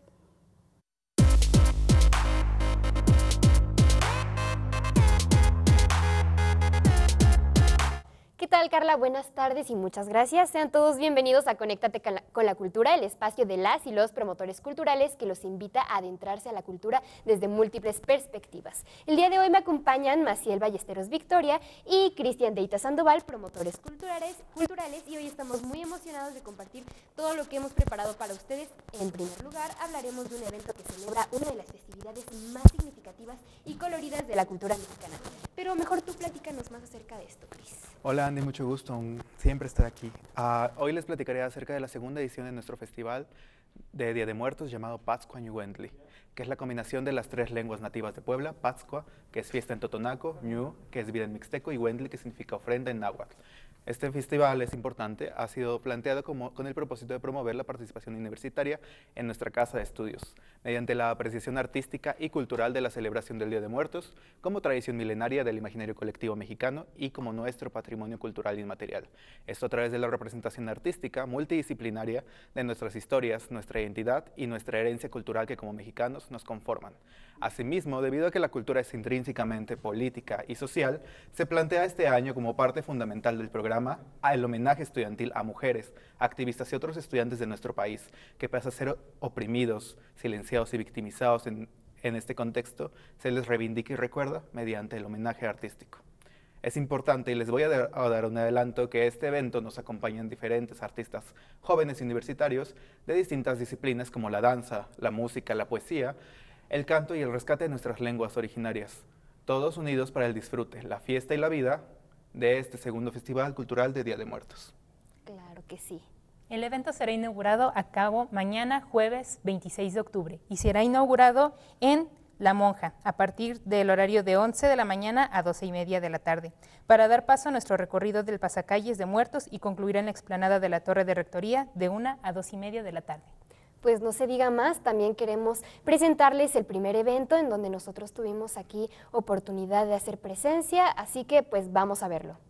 ¿Qué tal, Carla? Buenas tardes y muchas gracias. Sean todos bienvenidos a Conéctate con la, con la Cultura, el espacio de las y los promotores culturales que los invita a adentrarse a la cultura desde múltiples perspectivas. El día de hoy me acompañan Maciel Ballesteros Victoria y Cristian Deita Sandoval, promotores culturales, culturales, y hoy estamos muy emocionados de compartir todo lo que hemos preparado para ustedes. En primer lugar, hablaremos de un evento que celebra una de las festividades más significativas y coloridas de la cultura mexicana. Pero mejor tú platícanos más acerca de esto, Cris. Hola Andy, mucho gusto, un, siempre estar aquí. Uh, hoy les platicaré acerca de la segunda edición de nuestro festival de Día de Muertos llamado Pátzcuaro Ñuentli, que es la combinación de las tres lenguas nativas de Puebla: Pátzcuaro, que es fiesta en totonaco; Ñu, que es vida en mixteco; y Huentli, que significa ofrenda en náhuatl. Este festival es importante, ha sido planteado como, con el propósito de promover la participación universitaria en nuestra casa de estudios, mediante la apreciación artística y cultural de la celebración del Día de Muertos, como tradición milenaria del imaginario colectivo mexicano y como nuestro patrimonio cultural inmaterial. Esto a través de la representación artística multidisciplinaria de nuestras historias, nuestra identidad y nuestra herencia cultural que como mexicanos nos conforman. Asimismo, debido a que la cultura es intrínsecamente política y social, se plantea este año como parte fundamental del programa el homenaje estudiantil a mujeres, activistas y otros estudiantes de nuestro país, que pese a ser oprimidos, silenciados y victimizados en, en este contexto, se les reivindica y recuerda mediante el homenaje artístico. Es importante, y les voy a dar, a dar un adelanto, que este evento nos acompañan diferentes artistas jóvenes y universitarios de distintas disciplinas como la danza, la música, la poesía, el canto y el rescate de nuestras lenguas originarias, todos unidos para el disfrute, la fiesta y la vida de este segundo Festival Cultural de Día de Muertos. Claro que sí. El evento será inaugurado a cabo mañana, jueves veintiséis de octubre, y será inaugurado en La Monja, a partir del horario de once de la mañana a doce y media de la tarde, para dar paso a nuestro recorrido del pasacalles de Muertos y concluir en la explanada de la Torre de Rectoría de una a dos y media de la tarde. Pues no se diga más, también queremos presentarles el primer evento en donde nosotros tuvimos aquí oportunidad de hacer presencia, así que pues vamos a verlo.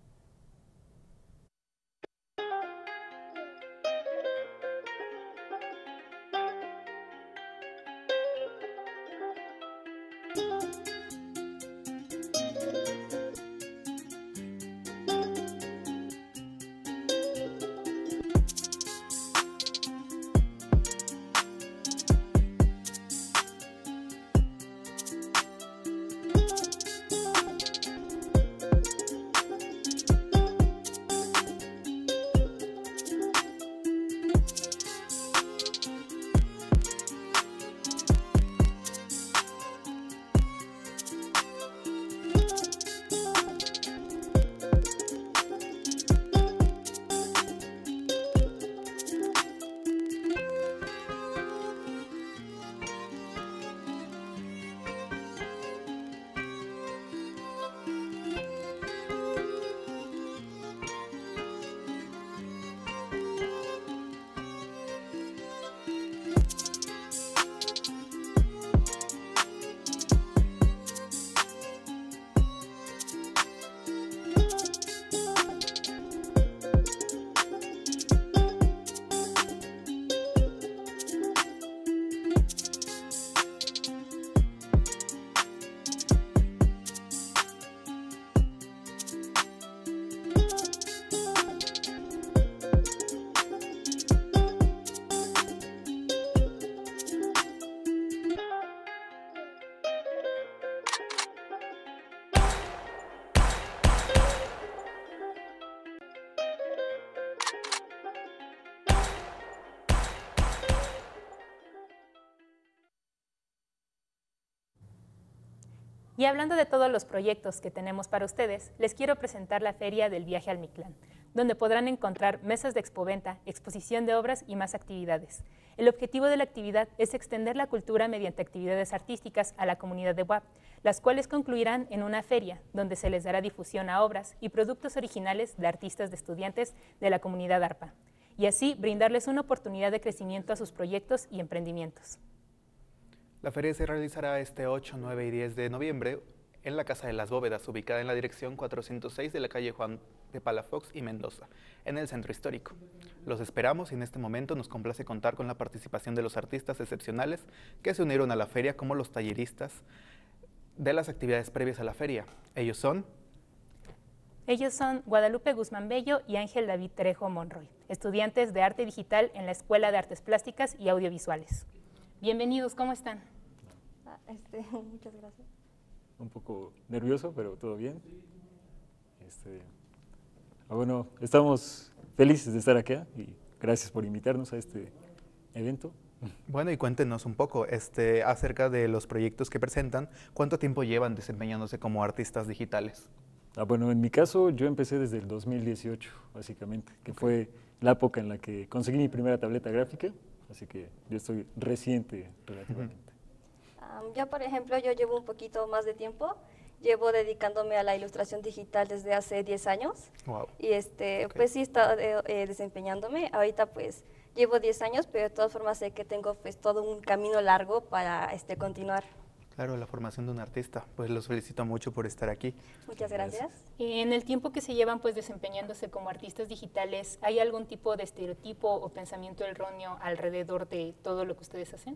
Y hablando de todos los proyectos que tenemos para ustedes, les quiero presentar la Feria del Viaje al Mictlán, donde podrán encontrar mesas de expoventa, exposición de obras y más actividades. El objetivo de la actividad es extender la cultura mediante actividades artísticas a la comunidad de U A P, las cuales concluirán en una feria, donde se les dará difusión a obras y productos originales de artistas de estudiantes de la comunidad ARPA, y así brindarles una oportunidad de crecimiento a sus proyectos y emprendimientos. La feria se realizará este ocho, nueve y diez de noviembre en la Casa de las Bóvedas, ubicada en la dirección cuatrocientos seis de la calle Juan de Palafox y Mendoza, en el centro histórico. Los esperamos y en este momento nos complace contar con la participación de los artistas excepcionales que se unieron a la feria como los talleristas de las actividades previas a la feria. Ellos son... Ellos son Guadalupe Guzmán Bello y Ángel David Trejo Monroy, estudiantes de Arte Digital en la Escuela de Artes Plásticas y Audiovisuales. Bienvenidos, ¿cómo están? Ah, este, muchas gracias. Un poco nervioso, pero todo bien. Este, bueno, estamos felices de estar acá y gracias por invitarnos a este evento. Bueno, y cuéntenos un poco este, acerca de los proyectos que presentan. ¿Cuánto tiempo llevan desempeñándose como artistas digitales? Ah, bueno, en mi caso yo empecé desde el dos mil dieciocho, básicamente, que okay. fue la época en la que conseguí mi primera tableta gráfica, así que yo estoy reciente relativamente. Um, yo, por ejemplo, yo llevo un poquito más de tiempo. Llevo dedicándome a la ilustración digital desde hace diez años. Wow. Y este, okay. pues sí he estado eh, eh, desempeñándome. Ahorita pues llevo diez años, pero de todas formas sé que tengo pues todo un camino largo para este, continuar. Claro, la formación de un artista. Pues los felicito mucho por estar aquí. Muchas gracias. En el tiempo que se llevan pues desempeñándose como artistas digitales, ¿hay algún tipo de estereotipo o pensamiento erróneo alrededor de todo lo que ustedes hacen?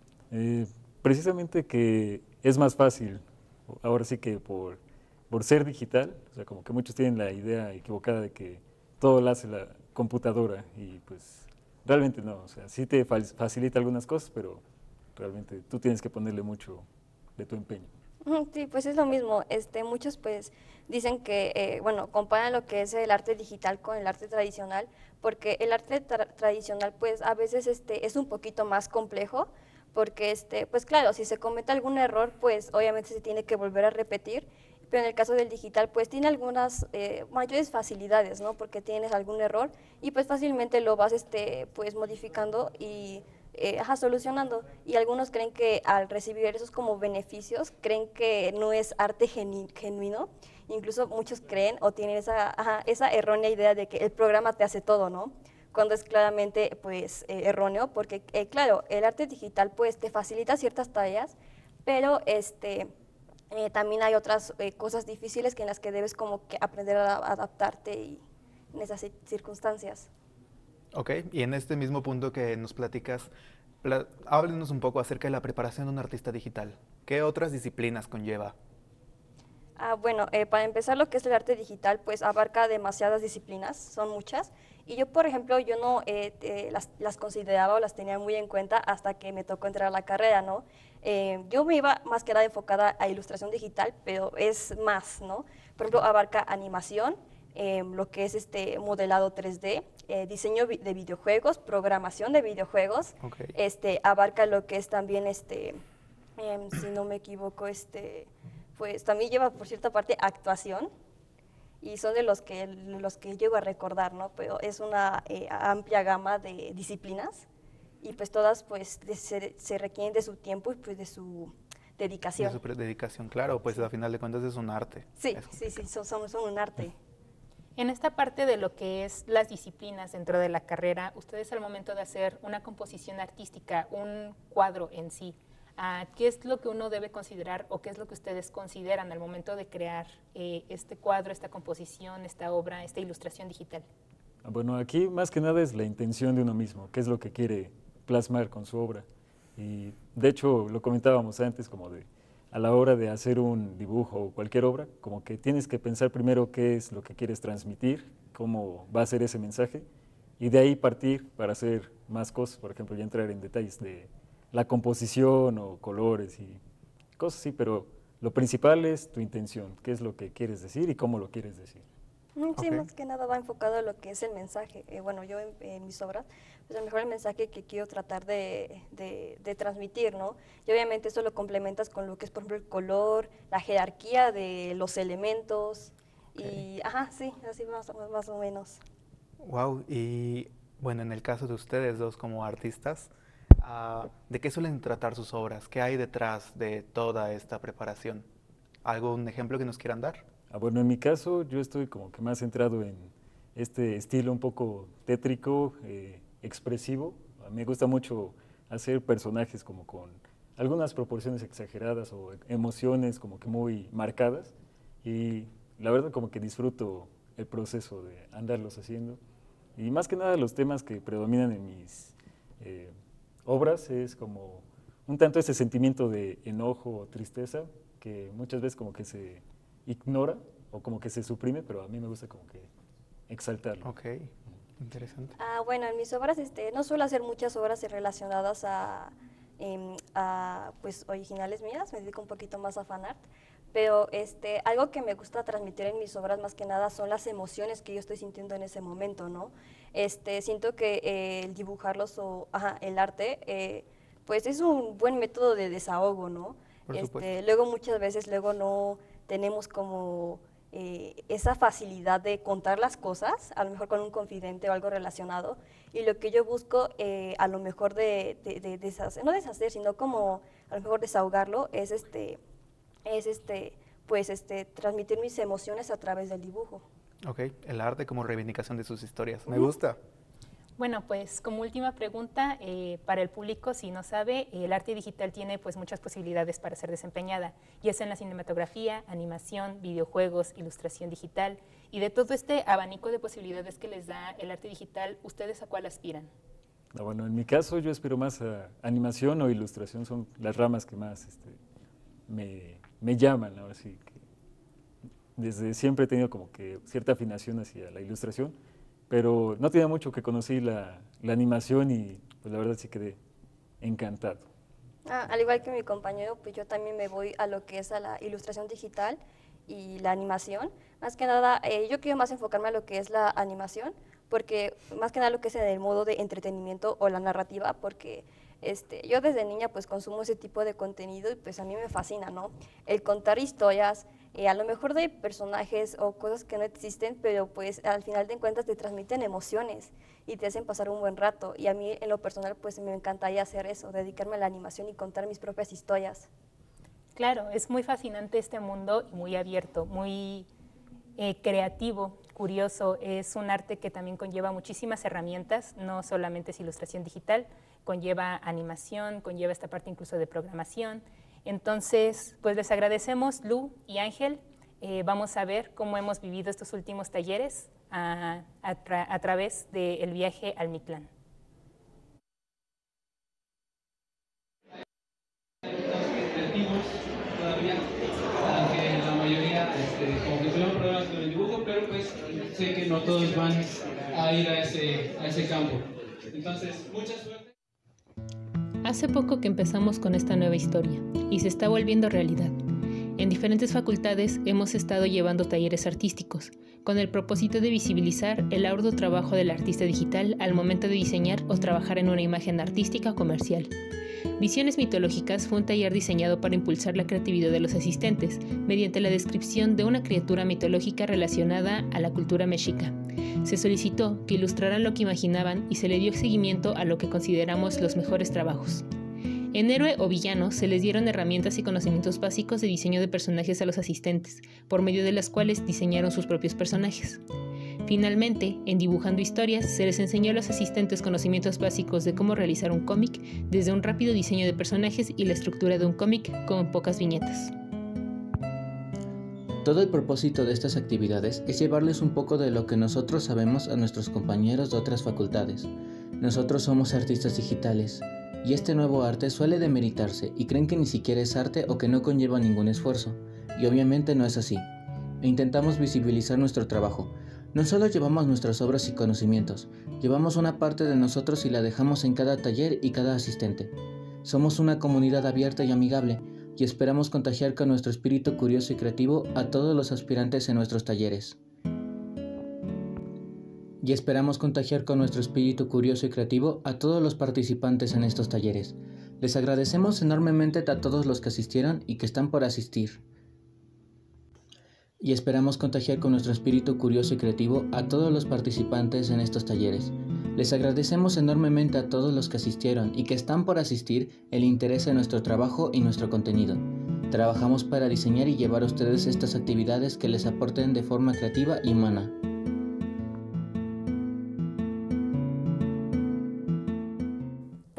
Eh, precisamente que es más fácil, ahora sí que por, por ser digital, o sea, como que muchos tienen la idea equivocada de que todo lo hace la computadora y pues realmente no, o sea, sí te facilita algunas cosas, pero realmente tú tienes que ponerle mucho de tu empeño. Sí, pues es lo mismo. Este, muchos pues dicen que, eh, bueno, comparan lo que es el arte digital con el arte tradicional, porque el arte tra tradicional pues a veces este, es un poquito más complejo, porque este, pues claro, si se comete algún error, pues obviamente se tiene que volver a repetir, pero en el caso del digital pues tiene algunas eh, mayores facilidades, ¿no? Porque tienes algún error y pues fácilmente lo vas este, pues modificando y Eh, ajá, solucionando, y algunos creen que al recibir esos como beneficios, creen que no es arte genu genuino, incluso muchos creen o tienen esa, ajá, esa errónea idea de que el programa te hace todo, ¿no? Cuando es claramente pues eh, erróneo, porque eh, claro, el arte digital pues te facilita ciertas tareas, pero este, eh, también hay otras eh, cosas difíciles que en las que debes como que aprender a adaptarte y, en esas circunstancias. Ok, y en este mismo punto que nos platicas, pla háblenos un poco acerca de la preparación de un artista digital. ¿Qué otras disciplinas conlleva? Ah, bueno, eh, para empezar, lo que es el arte digital, pues abarca demasiadas disciplinas, son muchas, y yo, por ejemplo, yo no eh, eh, las, las consideraba o las tenía muy en cuenta hasta que me tocó entrar a la carrera, ¿no? Eh, yo me iba más que nada enfocada a ilustración digital, pero es más, ¿no? Por ejemplo, abarca animación, Eh, lo que es este modelado tres D, eh, diseño vi de videojuegos, programación de videojuegos, okay. este, abarca lo que es también, este, eh, si no me equivoco, este, pues también lleva por cierta parte actuación, y son de los que, los que llego a recordar, ¿no? Pero es una eh, amplia gama de disciplinas, y pues todas pues de, se, se requieren de su tiempo y pues de su dedicación. De su dedicación, claro, pues sí. A final de cuentas es un arte. Sí, sí, sí, son, son, son un arte. En esta parte de lo que es las disciplinas dentro de la carrera, ustedes al momento de hacer una composición artística, un cuadro en sí, uh, ¿qué es lo que uno debe considerar o qué es lo que ustedes consideran al momento de crear eh, este cuadro, esta composición, esta obra, esta ilustración digital? Bueno, aquí más que nada es la intención de uno mismo, qué es lo que quiere plasmar con su obra. Y de hecho lo comentábamos antes como de a la hora de hacer un dibujo o cualquier obra, como que tienes que pensar primero qué es lo que quieres transmitir, cómo va a ser ese mensaje, y de ahí partir para hacer más cosas, por ejemplo, ya entrar en detalles de la composición o colores y cosas así, pero lo principal es tu intención, qué es lo que quieres decir y cómo lo quieres decir. Sí, okay. Más que nada va enfocado a lo que es el mensaje. Eh, bueno, yo en, en mis obras, pues a lo mejor el mensaje que quiero tratar de, de, de transmitir, ¿no? Y obviamente eso lo complementas con lo que es, por ejemplo, el color, la jerarquía de los elementos, okay. Y, ajá, sí, así más, más o menos. Wow, y bueno, en el caso de ustedes dos como artistas, uh, ¿de qué suelen tratar sus obras? ¿Qué hay detrás de toda esta preparación? ¿Algún ejemplo que nos quieran dar? Ah, bueno, en mi caso yo estoy como que más centrado en este estilo un poco tétrico, eh, expresivo. Me gusta mucho hacer personajes como con algunas proporciones exageradas o emociones como que muy marcadas, y la verdad como que disfruto el proceso de andarlos haciendo. Y más que nada los temas que predominan en mis eh, obras es como un tanto ese sentimiento de enojo o tristeza que muchas veces como que se ignora o como que se suprime, pero a mí me gusta como que exaltarlo. Ok, interesante. Ah, bueno, en mis obras este, no suelo hacer muchas obras relacionadas a, eh, a pues, originales mías, me dedico un poquito más a fanart, pero este, algo que me gusta transmitir en mis obras más que nada son las emociones que yo estoy sintiendo en ese momento, ¿no? Este, siento que eh, el dibujarlos o ajá, el arte, eh, pues es un buen método de desahogo, ¿no? Este, luego muchas veces luego no tenemos como eh, esa facilidad de contar las cosas, a lo mejor con un confidente o algo relacionado, y lo que yo busco eh, a lo mejor de, de, de deshacer, no deshacer, sino como a lo mejor desahogarlo, es este, es este, pues este, transmitir mis emociones a través del dibujo. Ok, el arte como reivindicación de sus historias, me Uh-huh. gusta. Bueno, pues como última pregunta, eh, para el público, si no sabe, el arte digital tiene pues muchas posibilidades para ser desempeñada, ya sea en la cinematografía, animación, videojuegos, ilustración digital, y de todo este abanico de posibilidades que les da el arte digital, ¿ustedes a cuál aspiran? Ah, bueno, en mi caso yo aspiro más a animación o ilustración, son las ramas que más este, me, me llaman, ahora sí. Que desde siempre he tenido como que cierta afinación hacia la ilustración, pero no tenía mucho que conocí la, la animación y pues la verdad sí quedé encantado. Ah, al igual que mi compañero, pues yo también me voy a lo que es a la ilustración digital y la animación. Más que nada, eh, yo quiero más enfocarme a lo que es la animación, porque más que nada lo que es en el modo de entretenimiento o la narrativa, porque este, yo desde niña pues consumo ese tipo de contenido y pues a mí me fascina, ¿no? El contar historias, eh, a lo mejor de personajes o cosas que no existen, pero pues al final de cuentas te transmiten emociones y te hacen pasar un buen rato. Y a mí en lo personal pues me encantaría hacer eso, dedicarme a la animación y contar mis propias historias. Claro, es muy fascinante este mundo y muy abierto, muy eh, creativo, curioso. Es un arte que también conlleva muchísimas herramientas, no solamente es ilustración digital, conlleva animación, conlleva esta parte incluso de programación. Entonces, pues les agradecemos, Lu y Ángel. Eh, vamos a ver cómo hemos vivido estos últimos talleres a, a, tra a través del viaje al Mictlán. Todavía, aunque la mayoría este, como que tuvieron problemas con el dibujo, pero pues sé que no todos van a ir a ese, a ese campo. Entonces, mucha suerte. Hace poco que empezamos con esta nueva historia y se está volviendo realidad. En diferentes facultades hemos estado llevando talleres artísticos con el propósito de visibilizar el arduo trabajo del artista digital al momento de diseñar o trabajar en una imagen artística o comercial. Visiones mitológicas fue un taller diseñado para impulsar la creatividad de los asistentes mediante la descripción de una criatura mitológica relacionada a la cultura mexica. Se solicitó que ilustraran lo que imaginaban y se le dio seguimiento a lo que consideramos los mejores trabajos. En Héroe o Villano se les dieron herramientas y conocimientos básicos de diseño de personajes a los asistentes, por medio de las cuales diseñaron sus propios personajes. Finalmente, en Dibujando Historias, se les enseñó a los asistentes conocimientos básicos de cómo realizar un cómic, desde un rápido diseño de personajes y la estructura de un cómic con pocas viñetas. Todo el propósito de estas actividades es llevarles un poco de lo que nosotros sabemos a nuestros compañeros de otras facultades. Nosotros somos artistas digitales, y este nuevo arte suele demeritarse y creen que ni siquiera es arte o que no conlleva ningún esfuerzo, y obviamente no es así. E intentamos visibilizar nuestro trabajo. No solo llevamos nuestras obras y conocimientos, llevamos una parte de nosotros y la dejamos en cada taller y cada asistente. Somos una comunidad abierta y amigable, y esperamos contagiar con nuestro espíritu curioso y creativo a todos los aspirantes en nuestros talleres. Y esperamos contagiar con nuestro espíritu curioso y creativo a todos los participantes en estos talleres. Les agradecemos enormemente a todos los que asistieron y que están por asistir. Y esperamos contagiar con nuestro espíritu curioso y creativo a todos los participantes en estos talleres. Les agradecemos enormemente a todos los que asistieron y que están por asistir el interés en nuestro trabajo y nuestro contenido. Trabajamos para diseñar y llevar a ustedes estas actividades que les aporten de forma creativa y humana.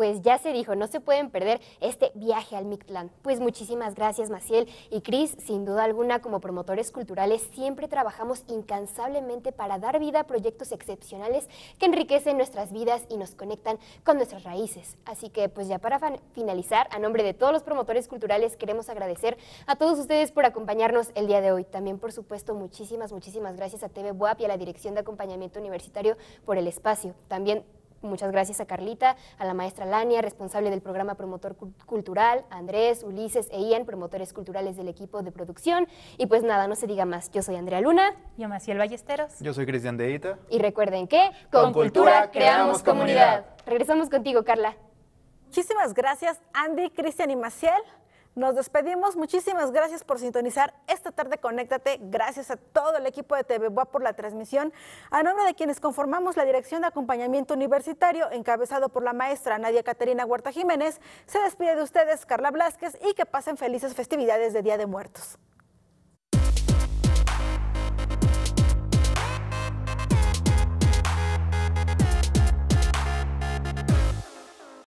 pues ya se dijo, no se pueden perder este viaje al Mictlán. Pues muchísimas gracias, Maciel y Cris. Sin duda alguna, como promotores culturales, siempre trabajamos incansablemente para dar vida a proyectos excepcionales que enriquecen nuestras vidas y nos conectan con nuestras raíces. Así que, pues ya para finalizar, a nombre de todos los promotores culturales, queremos agradecer a todos ustedes por acompañarnos el día de hoy. También, por supuesto, muchísimas, muchísimas gracias a T V Buap y a la Dirección de Acompañamiento Universitario por el espacio. También muchas gracias a Carlita, a la maestra Lania, responsable del programa Promotor Cultural, a Andrés, Ulises e Ian, promotores culturales del equipo de producción. Y pues nada, no se diga más. Yo soy Andrea Luna. Yo Maciel Ballesteros. Yo soy Cristian Deita. Y recuerden que con, con cultura creamos comunidad. Regresamos contigo, Carla. Muchísimas gracias, Andy, Cristian y Maciel. Nos despedimos. Muchísimas gracias por sintonizar esta tarde Conéctate. Gracias a todo el equipo de T V Buap por la transmisión. A nombre de quienes conformamos la Dirección de Acompañamiento Universitario, encabezado por la maestra Nadia Caterina Huerta Jiménez, se despide de ustedes Carla Blázquez y que pasen felices festividades de Día de Muertos.